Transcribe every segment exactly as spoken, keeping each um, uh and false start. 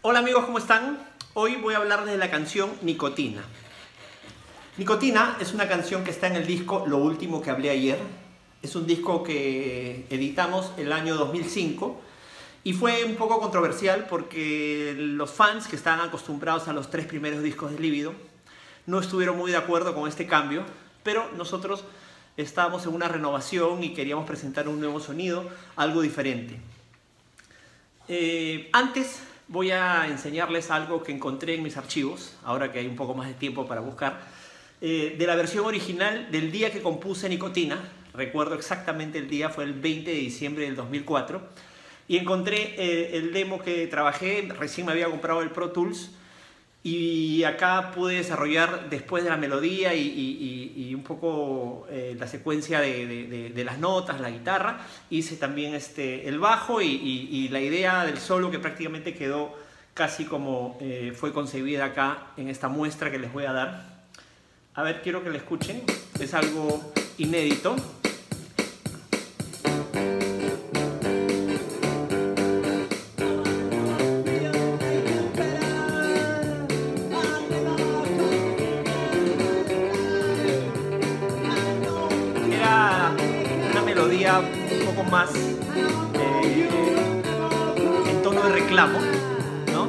Hola amigos, ¿cómo están? Hoy voy a hablarles de la canción Nicotina. Nicotina es una canción que está en el disco Lo Último que Hablé Ayer. Es un disco que editamos el año dos mil cinco y fue un poco controversial porque los fans que estaban acostumbrados a los tres primeros discos de Lívido no estuvieron muy de acuerdo con este cambio, pero nosotros estábamos en una renovación y queríamos presentar un nuevo sonido, algo diferente. Eh, antes voy a enseñarles algo que encontré en mis archivos, ahora que hay un poco más de tiempo para buscar, eh, de la versión original del día que compuse Nicotina. Recuerdo exactamente el día, fue el veinte de diciembre del dos mil cuatro, y encontré eh, el demo que trabajé. Recién me había comprado el Pro Tools y acá pude desarrollar después de la melodía y, y, y, y un poco eh, la secuencia de, de, de, de las notas, la guitarra. Hice también este, el bajo y, y, y la idea del solo, que prácticamente quedó casi como eh, fue concebida acá en esta muestra que les voy a dar. A ver, quiero que la escuchen, es algo inédito. Un poco más eh, en tono de reclamo, ¿no?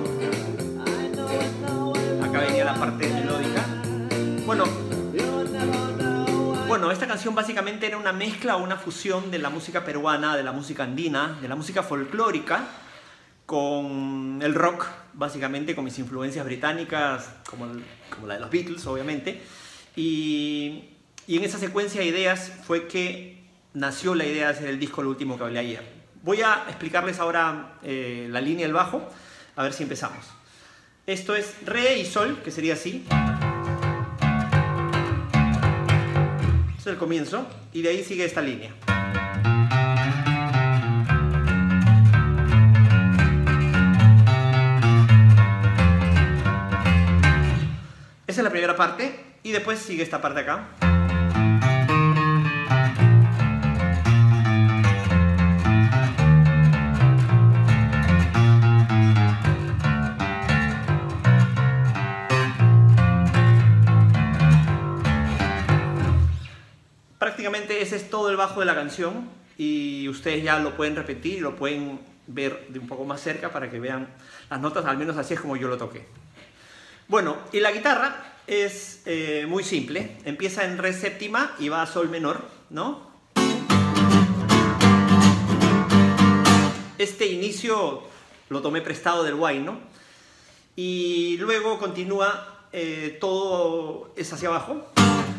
Acá venía la parte melódica. Bueno, bueno, esta canción básicamente era una mezcla o una fusión de la música peruana, de la música andina, de la música folclórica con el rock, básicamente con mis influencias británicas, como, el, como la de los Beatles, obviamente. Y, y en esa secuencia de ideas fue que nació la idea de hacer el disco Lo Último que Hablé Ayer. Voy a explicarles ahora eh, la línea del bajo, a ver si empezamos. Esto es Re y Sol, que sería así. Este es el comienzo, y de ahí sigue esta línea. Esa es la primera parte, y después sigue esta parte acá. Prácticamente ese es todo el bajo de la canción, y ustedes ya lo pueden repetir y lo pueden ver de un poco más cerca para que vean las notas. Al menos así es como yo lo toqué. Bueno, y la guitarra es eh, muy simple. Empieza en Re séptima y va a Sol menor, ¿no? Este inicio lo tomé prestado del Huayno, y luego continúa, eh, todo es hacia abajo.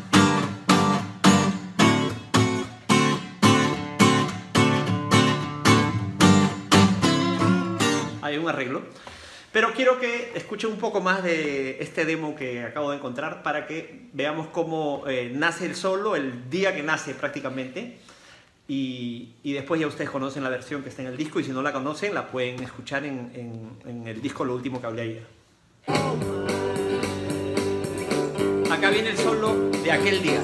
Hay un arreglo, pero quiero que escuchen un poco más de este demo que acabo de encontrar para que veamos cómo eh, nace el solo, el día que nace prácticamente, y, y después ya ustedes conocen la versión que está en el disco, y si no la conocen la pueden escuchar en, en, en el disco Lo Último que Hablé Ayer. Acá viene el solo de Aquel Día.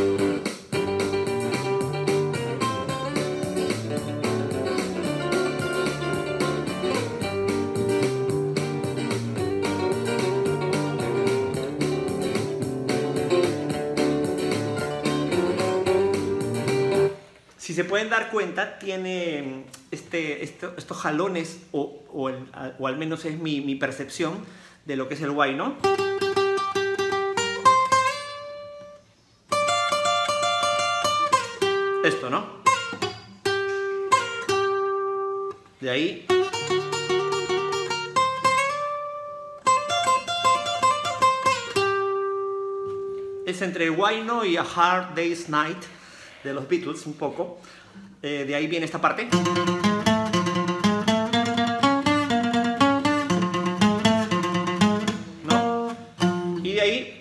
Si se pueden dar cuenta, tiene este, este, estos jalones, o, o, el, o al menos es mi, mi percepción de lo que es el Huayno. Esto, ¿no? De ahí. Es entre Huayno y A Hard Day's Night de los Beatles, un poco. Eh, de ahí viene esta parte. ¿No? Y de ahí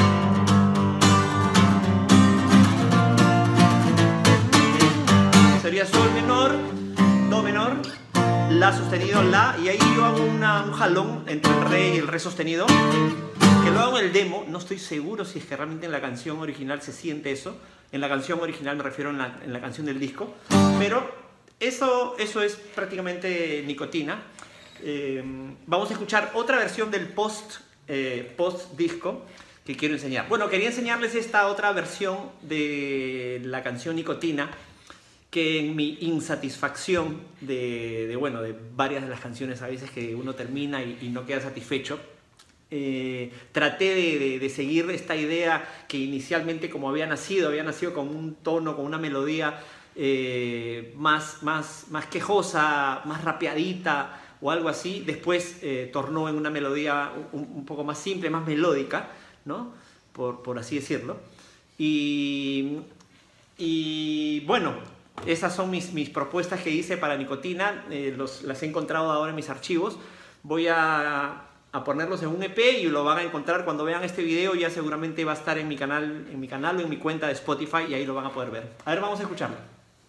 sería Sol menor, Do menor, La sostenido, La, y ahí yo hago una, un jalón entre el Re y el Re sostenido, que lo hago en el demo. No estoy seguro si es que realmente en la canción original se siente eso. En la canción original me refiero en la, en la canción del disco, pero eso, eso es prácticamente Nicotina. Eh, vamos a escuchar otra versión del post, eh, post disco que quiero enseñar. Bueno, quería enseñarles esta otra versión de la canción Nicotina, que en mi insatisfacción de, de, bueno, de varias de las canciones a veces que uno termina y, y no queda satisfecho, eh, traté de, de, de seguir esta idea que inicialmente, como había nacido, había nacido con un tono, con una melodía eh, más, más, más quejosa, más rapeadita o algo así. Después eh, tornó en una melodía un, un poco más simple, más melódica, ¿no? Por, por así decirlo. Y, y bueno, esas son mis, mis propuestas que hice para Nicotina. Eh, los, las he encontrado ahora en mis archivos. Voy a, a ponerlos en un E P y lo van a encontrar cuando vean este video. Ya seguramente va a estar en mi canal, en mi canal o en mi cuenta de Spotify, y ahí lo van a poder ver. A ver, vamos a escucharlo.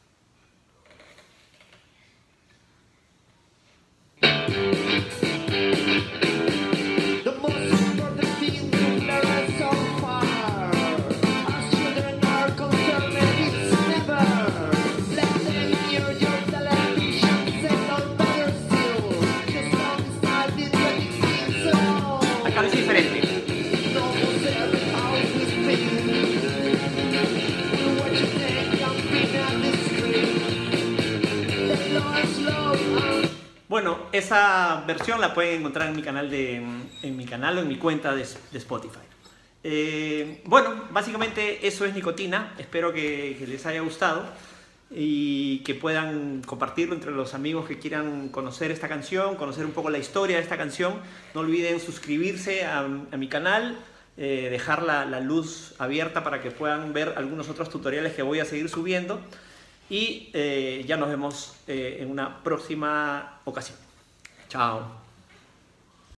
Es diferente. Bueno, esa versión la pueden encontrar en mi canal, de, en mi canal o en mi cuenta de, de Spotify. Eh, bueno, básicamente eso es Nicotina. Espero que, que les haya gustado y que puedan compartirlo entre los amigos que quieran conocer esta canción, conocer un poco la historia de esta canción. No olviden suscribirse a, a mi canal, eh, dejar la, la luz abierta para que puedan ver algunos otros tutoriales que voy a seguir subiendo, y eh, ya nos vemos eh, en una próxima ocasión. Chao.